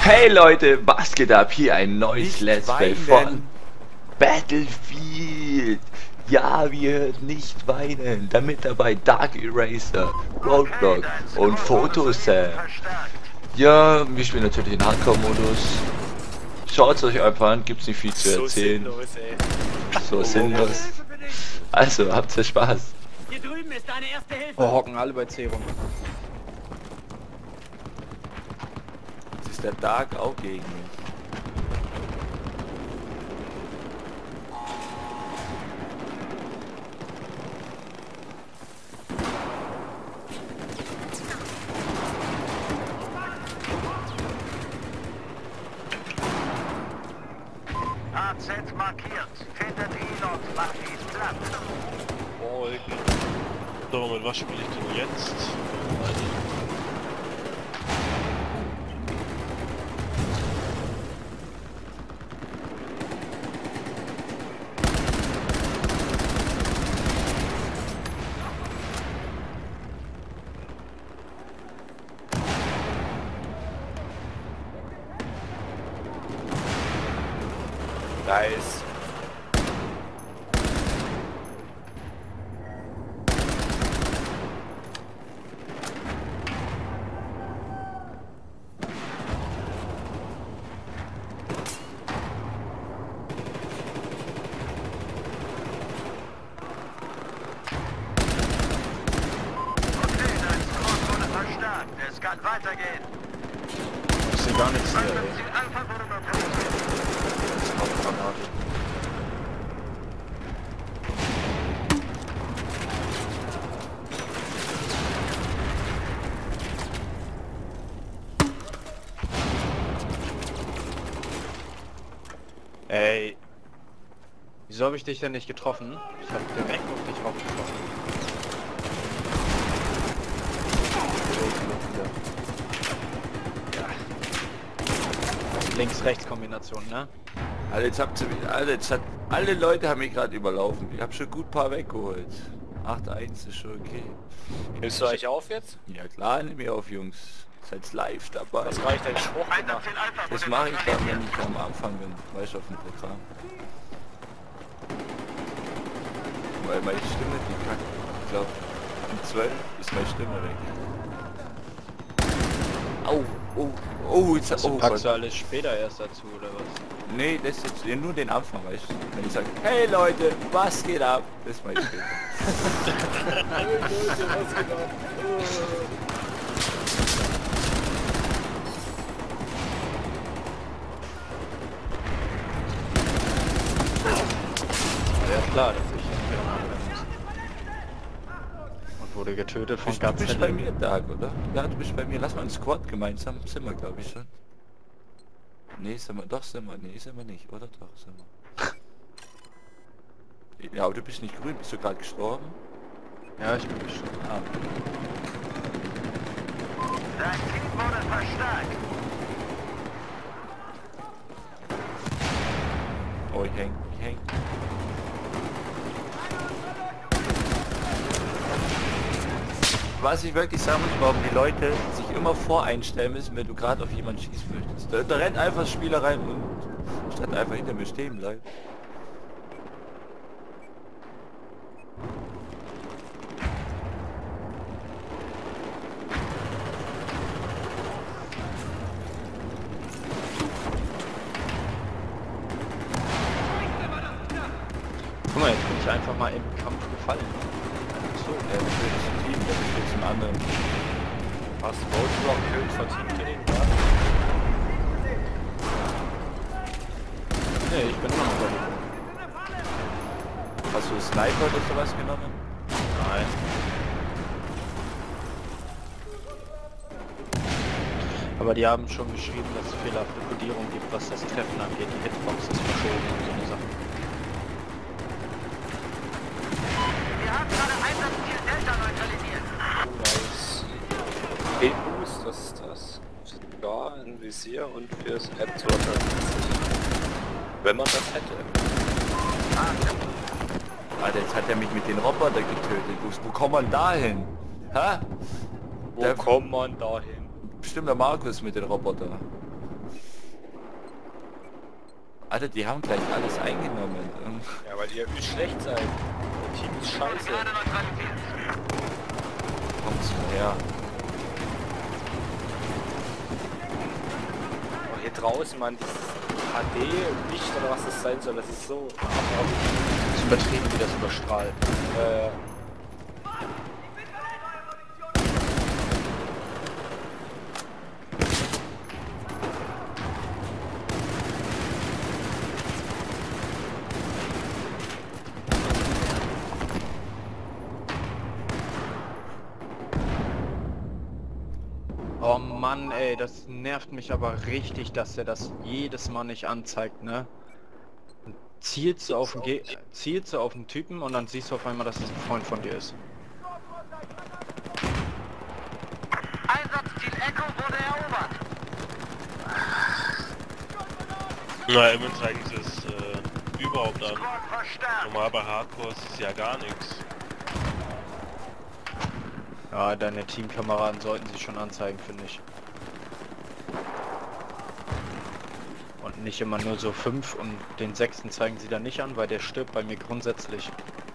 Hey Leute, was geht ab? Hier ein neues Nicht Let's Play weinen. von Battlefield. Ja, wir hört nicht weinen. Damit dabei Dark Eraser, Roadblock und Photosam. Ja, wir spielen natürlich in Hardcore-Modus. Schaut es euch einfach an, gibt's nicht viel zu erzählen. So sinnlos. Also, habt ihr Spaß. Hier drüben ist deine erste Hilfe. Oh, hocken alle bei C rum. Jetzt ist der Dark auch gegen mich. AZ markiert. Findet Elon, macht ihn platt. So, mit was spiele ich denn jetzt? Nice. Es kann weitergehen. Ich sehe gar nichts hier, ey. Ziel Alpha wurde überprüft. Ey. Wieso habe ich dich denn nicht getroffen? Ich habe direkt auf dich drauf getroffen. Links-Rechts-Kombination, ne? Also jetzt habt ihr wieder, alle Leute haben mich gerade überlaufen. Ich habe schon gut paar weggeholt. 8-1 ist schon okay. Nimmst du euch auf jetzt? Ja klar, nimm mich auf, Jungs. Seid live dabei. Was kann ich denn Spruch gemacht? Ziel Alpha Das wurde mache ich dann, wenn neutralisiert. ich am Anfang bin. Weißt du, auf dem Programm. Weil meine Stimme, die kackt. Ich glaube, um 12 ist meine Stimme weg. Au, oh, jetzt Also oh, packst du Gott. alles später erst dazu, oder was? Nee, das ist jetzt nur den Anfang, weißt du. Wenn ich sage, hey Leute, was geht ab? Das mache ich später. Ja klar, dass ich und wurde getötet von Du bist bei Gazelle. mir, Dark, oder? Ja, du bist bei mir. Lass mal einen Squad gemeinsam. Sind wir, glaube ich, schon. Nee, sind wir. Doch, sind wir. Nee, sind wir nicht, oder? Doch, sind wir. Ja, aber du bist nicht grün. Bist du gerade gestorben? Ja, ich bin gestorben. Ah. Dein Team wurde verstärkt. Oh, ich häng. Was ich wirklich sagen muss, warum die Leute sich immer voreinstellen müssen, wenn du gerade auf jemanden schießen möchtest. Da rennt einfach das Spieler rein und statt einfach hinter mir stehen bleibt. Guck mal, jetzt bin ich einfach mal im Kampf gefallen. So, Der besteht zum Team, der besteht zum anderen. Hast du Roadblock Kill verteamt den? nee, ich bin immer noch bei dir. Hast du Sniper oder sowas genommen? Nein. Aber die haben schon geschrieben, dass es fehlerhafte Kodierung gibt, was das Treffen angeht. Die Hitbox ist verschoben und so eine Sache. Wir haben gerade Einsatzziel Delta neutralisiert. Nice. EU das ist das. Sogar ein Visier und fürs Headquarter. Wenn man das hätte. Alter, jetzt hat er mich mit den Robotern getötet. Wo kommt man da hin? Hä? Wo kommt man dahin? Bestimmt der Markus mit den Robotern. Alter, die haben gleich alles eingenommen. Ja, weil ihr übel schlecht seid. Das Team ist scheiße. Gerade neutralisiert. Kommt's her. Oh, hier draußen, Mann, dieses HD-Licht oder was das sein soll, das ist so... Das ist übertrieben, wie das überstrahlt. Oh Mann, ey, das nervt mich aber richtig, dass er das jedes Mal nicht anzeigt, ne? Und zielst du auf den Typen und dann siehst du auf einmal, dass es ein Freund von dir ist. Einsatzziel Echo wurde erobert. Na, immerhin zeigen sie es überhaupt an. Squad verstärkt. Normal bei Hardcore ist es ja gar nichts. Ja, deine Teamkameraden sollten sie schon anzeigen, finde ich. Und nicht immer nur so 5 und den 6. zeigen sie dann nicht an, weil der stirbt bei mir grundsätzlich.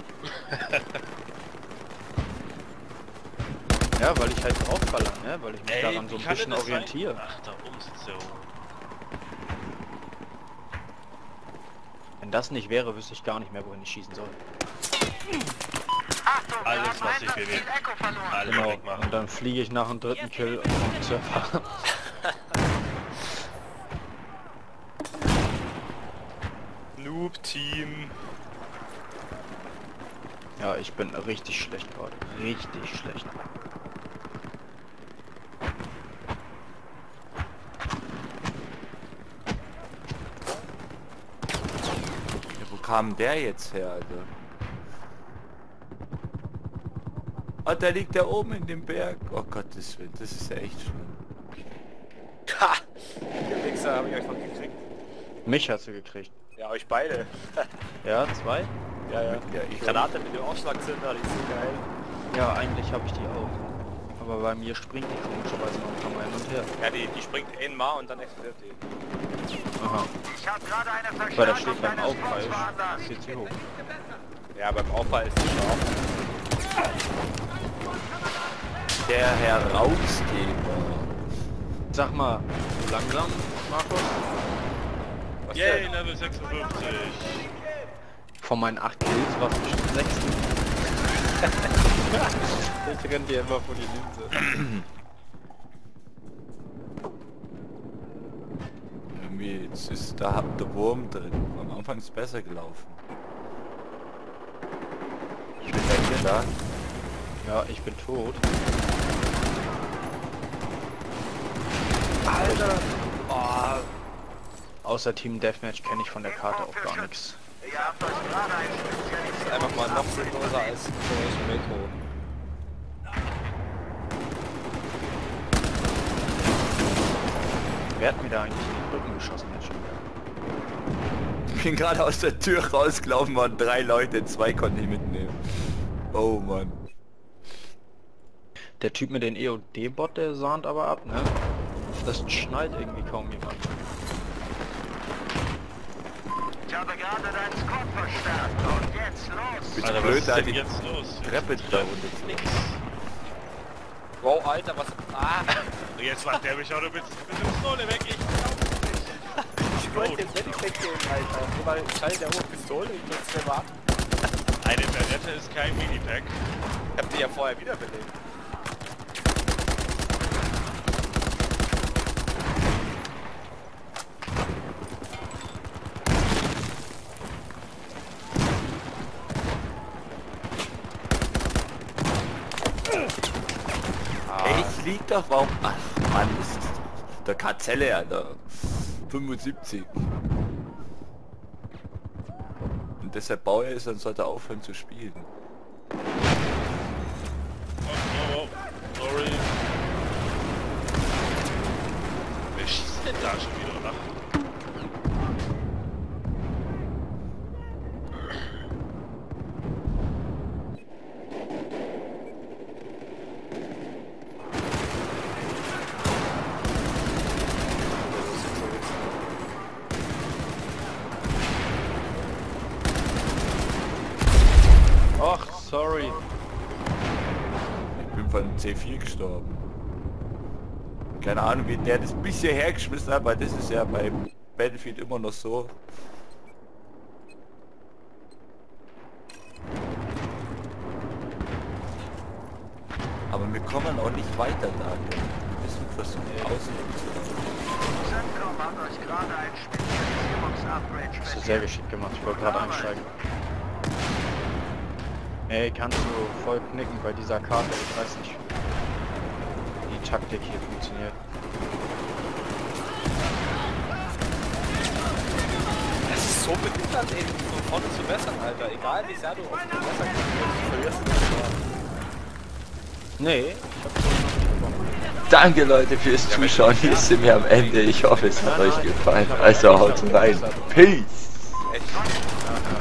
Ja, weil ich halt draufballer, ne? Weil ich mich daran so ein bisschen orientiere. Ach, da oben sitzt der oben. Wenn das nicht wäre, wüsste ich gar nicht mehr, wohin ich schießen soll. Achtung, wir Alles, haben was ich Einsatzziel bewege. Echo verloren. Alles Genau. wegmachen. Und dann fliege ich nach dem 3. Kill und Surfer. Noob-Team. Ja, ich bin richtig schlecht gerade. Richtig schlecht. Ja, wo kam der jetzt her, Alter? Oh, der liegt da oben in dem Berg. Oh Gottes Willen, das ist ja echt schlimm. Ha! Der Wichser habe ich euch noch gekriegt. Mich hast du gekriegt. Ja, euch beide. Ja, 2? Ja, ja. Ja, ich Granate mit dem Aufschlagzünder, die ist so geil. Ja, eigentlich habe ich die auch. Aber bei mir springt die komischerweise noch ein paar Mal hin und her. Ja, die springt einmal und dann explodiert die. Aha. Ich habe gerade eine Weil da Verstärkung steht beim deines Aufprall, Squads veranlasst. ist jetzt hier hoch. Ja, beim Aufbau ist die scharf. Der Herausgeber. Sag mal, so langsam, Markus? Was Yay, denn? Level 56. Von meinen 8 Kills war es bestimmt 6. Ich renn dir immer vor die Linse. Irgendwie jetzt ist da der Wurm drin. Am Anfang ist es besser gelaufen. Ich bin bei dir da. Ja, ich bin tot. Alter! Oh, Außer Team Deathmatch kenne ich von der Karte auch gar nichts. Ihr habt euch gerade ein Spezialist. ist einfach mal noch sinnloser als Forest Metro. Wer hat mir da eigentlich in den Rücken geschossen jetzt schon wieder? Ich bin gerade aus der Tür rausgelaufen, waren 3 Leute, 2 konnte ich mitnehmen. Oh Mann. Der Typ mit dem EOD-Bot, der sahnt aber ab, ne? Das schnallt irgendwie kaum jemand. Ich habe gerade deinen Squad verstärkt. Und jetzt los. Bist Alter, du was blöd, ist da denn die jetzt los? Treppe da runter. Nix. Wow, Alter, was... Ah! Jetzt macht der mich auch noch mit der Pistole weg. Ich glaub's Ich wollte den Medipack gehen, Alter. Nur weil schaltet der hoch Pistole, ich muss mir warten. nicht. Eine Berette ist kein Minipack. Ich hab die ja vorher wiederbelebt. Ich lieg doch, warum? Ach Mann, ist das der Karzelle, Alter. 75. Und deshalb baue er es, dann sollte er aufhören zu spielen. Oh, sorry. Wer schießt denn da schon wieder nach? Ach, sorry. Ich bin von C4 gestorben. Keine Ahnung, wie der das bisher hergeschmissen hat, weil das ist ja bei Battlefield immer noch so. Aber wir kommen auch nicht weiter da. Wir müssen versuchen, außen zu laufen. Centcom hat euch gerade ein Spezialisierungsupgrade Hast du sehr geschickt gemacht, ich wollte gerade einsteigen. Ey, kannst du voll knicken bei dieser Karte, ich weiß nicht, wie die Taktik hier funktioniert. Es ist so behindert, ey, von vorne zu bessern, Alter. Egal wie sehr du auf den Messer kommst, du verlierst nicht. Nee, ich hab so nicht gewonnen. Danke Leute fürs Zuschauen. Hier sind wir am Ende. Ich hoffe es hat euch gefallen. Also haut rein. Peace. Echt. Ja, ja.